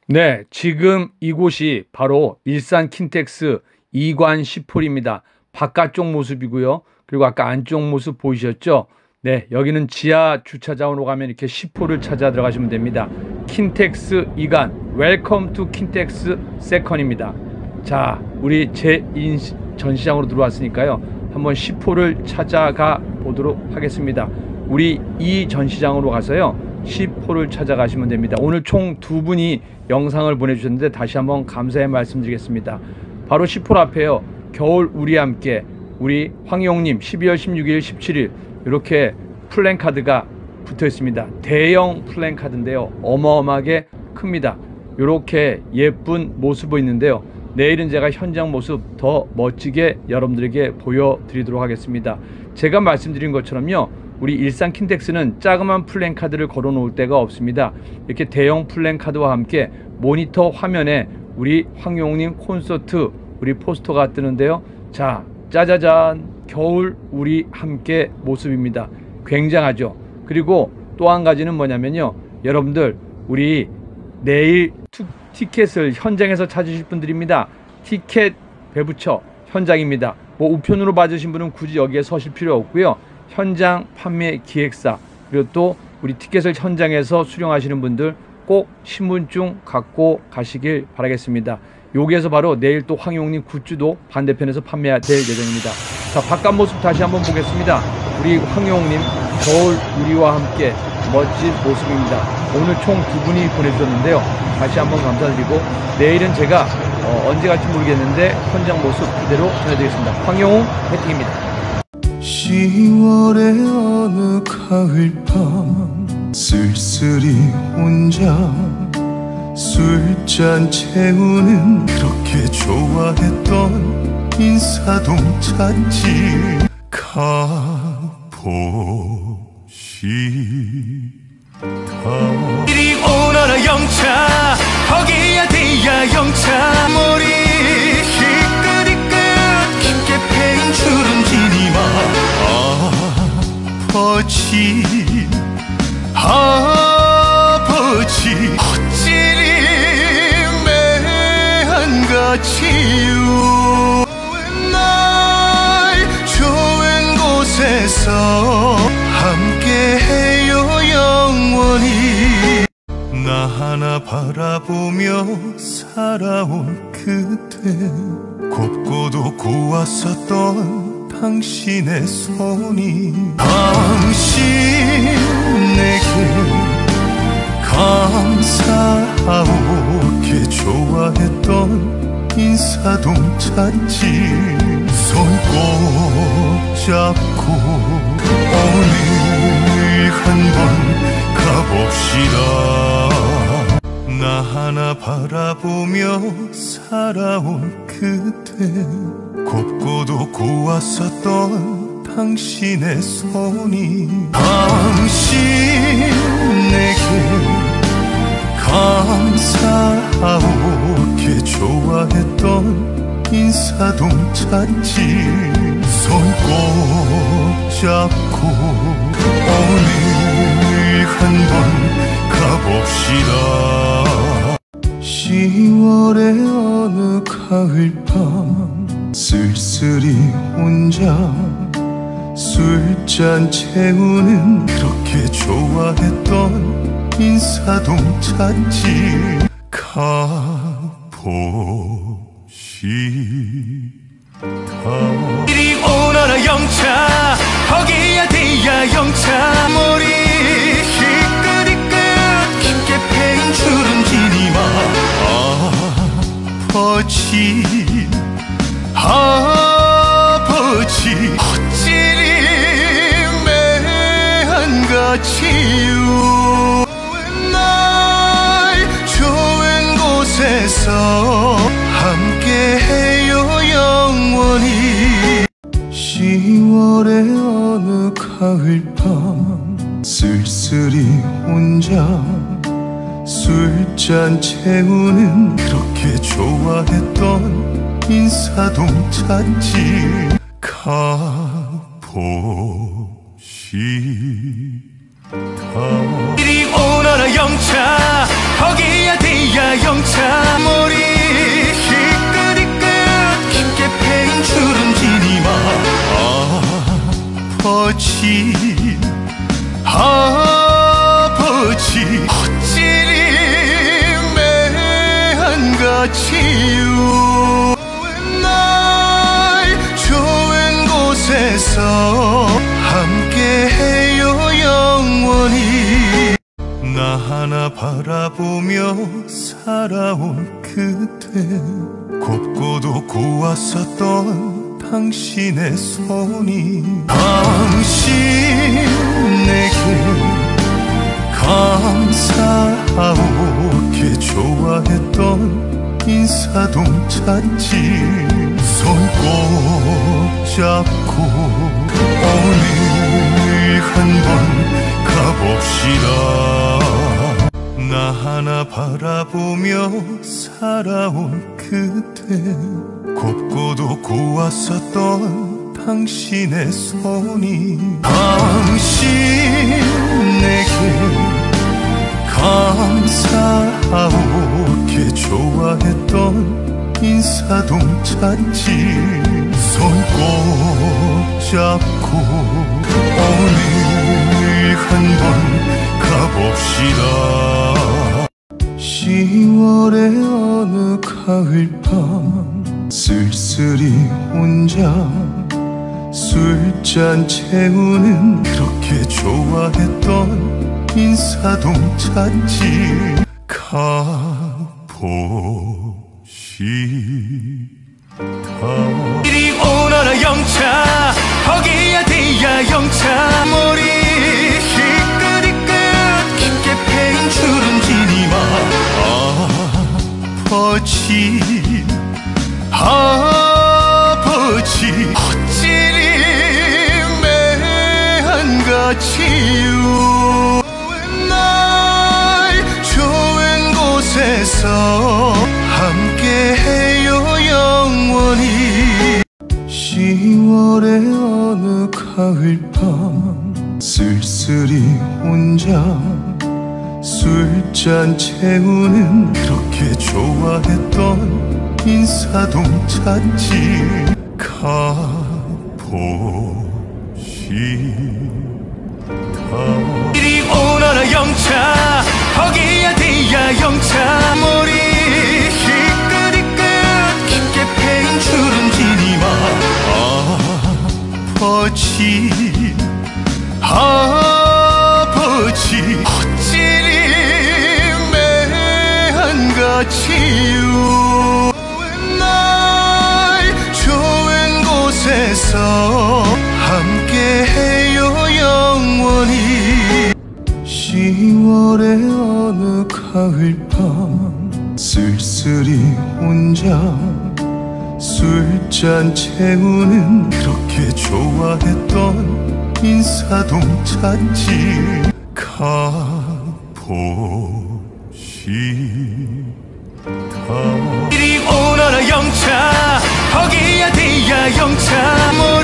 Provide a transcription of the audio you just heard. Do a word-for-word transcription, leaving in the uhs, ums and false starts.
네, 지금 이곳이 바로 일산 킨텍스 이관 십 홀입니다. 바깥쪽 모습이고요. 그리고 아까 안쪽 모습 보이셨죠? 네, 여기는 지하 주차장으로 가면 이렇게 십 홀을 찾아 들어가시면 됩니다. 킨텍스 이관, 웰컴 투 킨텍스 세컨입니다. 자, 우리 제인 전시장으로 들어왔으니까요. 한번 십 홀을 찾아가 보도록 하겠습니다. 우리 이 전시장으로 가서요. 십 홀을 찾아가시면 됩니다. 오늘 총 두 분이 영상을 보내주셨는데 다시 한번 감사의 말씀드리겠습니다. 바로 십 홀 앞에요. 겨울 우리 함께 우리 황용님 십이월 십육일, 십칠일 이렇게 플랜카드가 붙어 있습니다. 대형 플랜카드인데요. 어마어마하게 큽니다. 이렇게 예쁜 모습이 있는데요. 내일은 제가 현장 모습 더 멋지게 여러분들에게 보여드리도록 하겠습니다. 제가 말씀드린 것처럼요. 우리 일산 킨텍스는 자그마한 플랜카드를 걸어 놓을 데가 없습니다. 이렇게 대형 플랜카드와 함께 모니터 화면에 우리 황용님 콘서트 우리 포스터가 뜨는데요. 자, 짜자잔, 겨울 우리 함께 모습입니다. 굉장하죠. 그리고 또 한 가지는 뭐냐면요. 여러분들 우리 내일 투, 티켓을 현장에서 찾으실 분들입니다. 티켓 배부처 현장입니다. 뭐 우편으로 받으신 분은 굳이 여기에 서실 필요 없고요. 현장 판매 기획사 그리고 또 우리 티켓을 현장에서 수령하시는 분들 꼭 신분증 갖고 가시길 바라겠습니다. 여기에서 바로 내일 또 황용님 굿즈도 반대편에서 판매될 예정입니다. 자, 바깥 모습 다시 한번 보겠습니다. 우리 황용님 겨울 우리와 함께 멋진 모습입니다. 오늘 총 두 분이 보내주셨는데요. 다시 한번 감사드리고 내일은 제가 어, 언제 갈지 모르겠는데 현장 모습 그대로 전해드리겠습니다. 황용웅 화이팅입니다. 시월의 어느 가을밤 쓸쓸히 혼자 술잔 채우는 그렇게 좋아했던 인사동 찻집 가보시다. 이리 오너라 영차 거기야 대야 영차 머리 희끗희끗 깊게 패인 주름지니마 아버지 아버지 어찌리 매한같이 좋은 날 좋은 곳에서 함께해요 영원히 나 하나 바라보며 살아온 그때 곱고도 고왔었던 당신의 손이 당신 내게 감사하오게 좋아했던 인사동 찻집 손 꼭 잡고 오늘 한번 가봅시다. 나 하나 바라보며 살아온 그때 곱고도 고왔었던 당신의 손이 당신 내게 감사하오게 좋아했던 인사동 찻집 손 꼭 잡고 오늘 한번 가봅시다. 시월의 어느 가을밤 쓸쓸히 혼자 술잔 채우는 그렇게 좋아했던 인사동 찻집 가보시다. 이리 오너라 영차 거기야 대야 영차 머리 희끗희끗 깊게 패인 주름지니마 아버지 아버지 어찌리 매한같이 좋은 날 좋은 곳에서 함께해요 영원히 시월의 어느 가을밤 쓸쓸히 혼자 술잔 채우는 그렇게 좋아했던 인사동 찻집 가보시다. 이리 오너라 영차 거기야 대야 영차 아버지 아버지 어찌리 매한같이요 날 좋은 곳에서 함께해요 영원히 나 하나 바라보며 살아온 그때 곱고도 고왔었던 당신의 손이 당신에게 감사하오게 좋아했던 인사동 찻집 손 꼭 잡고 오늘 한번 가봅시다 나 하나 바라보며 살아온 그때 곱고도 고왔었던 당신의 손이 당신에게 감사하오게 좋아했던 인사동 찻집 손 꼭 잡고 오늘 한번 가봅시다 시월의 어느 가을밤 쓸쓸히 혼자 술잔 채우는 그렇게 좋아했던 인사동 찻집 가봅시다 이리 오너라 영차 거기야 뒤야 영차 머리 희끗희끗 깊게 패인 주름지니마 아버지 아버지 어찌리 매한같이요 날 좋은 곳에서 함께해요 영원히 시월의 어느 가을밤 쓸쓸히 혼자 술잔 채우는 그렇게 좋아했던 인사동 찻집 가봅시다 이리 오너라 영차 거기야 뒤야 영차 머리 희끗희끗 깊게 패인 주름지니마 아버지 아버지 어찌리 매한같이요 날 좋은 곳에서 함께해요 영원히 시월의 어느 가을밤 쓸쓸히 혼자 술잔 채우는 그렇게 좋아했던 인사동 찻집 가봅시다 이리 오너라 영차 거기야 뒤야 영차